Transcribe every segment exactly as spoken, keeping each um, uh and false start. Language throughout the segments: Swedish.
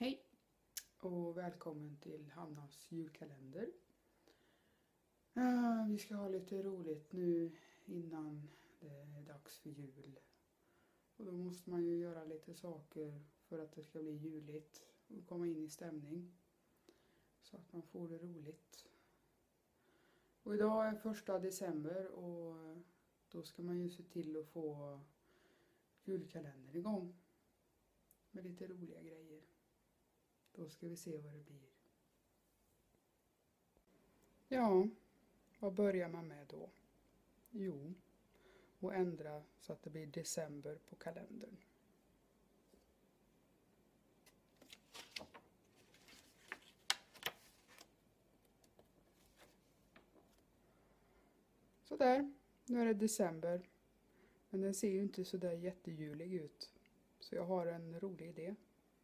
Hej och välkommen till Hannas julkalender. Uh, vi ska ha lite roligt nu innan det är dags för jul. Och då måste man ju göra lite saker för att det ska bli juligt och komma in i stämning. Så att man får det roligt. Och idag är första december och då ska man ju se till att få julkalendern igång. Med lite roliga grejer. Då ska vi se vad det blir. Ja, vad börjar man med då? Jo, att ändra så att det blir december på kalendern. Så där, nu är det december. Men den ser ju inte så där jättejulig ut. Så jag har en rolig idé.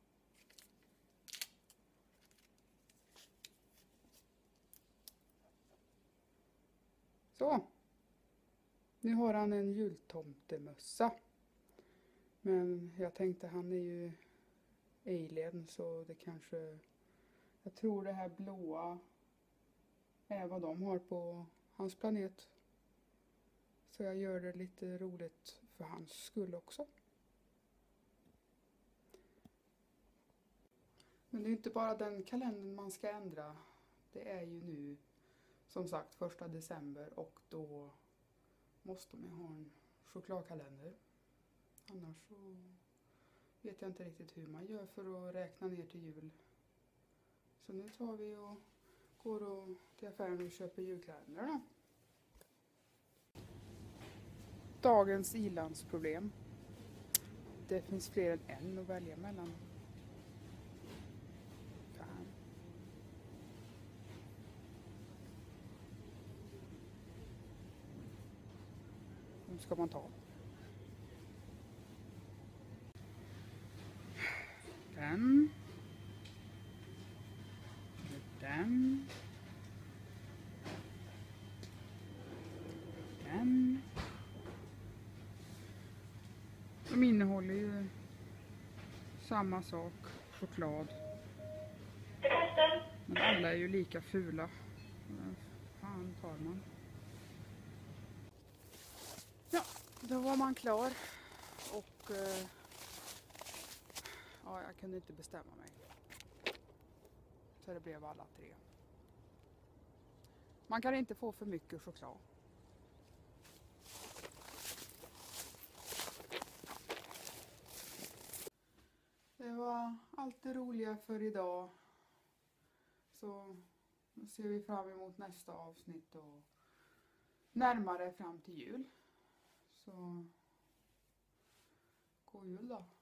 Så, nu har han en jultomtemössa. Men jag tänkte han är ju alien så det kanske... Jag tror det här blåa är vad de har på hans planet. Så jag gör det lite roligt för hans skull också. Men det är inte bara den kalendern man ska ändra. Det är ju nu som sagt första december och då måste man ha en chokladkalender. Annars så vet jag inte riktigt hur man gör för att räkna ner till jul. Så nu tar vi och går och till affären och köper julkalender då. Dagens ilandsproblem. Det finns fler än en att välja mellan. Fan. Nu ska man ta. Den. Den. Den. De innehåller ju samma sak, choklad. Men alla är ju lika fula. Vad fan tar man? Ja, då var man klar. Och eh, ja, jag kunde inte bestämma mig. Så det blev alla tre. Man kan inte få för mycket choklad. Det var allt det roliga för idag. Så nu ser vi fram emot nästa avsnitt och närmare fram till jul. Så god jul då.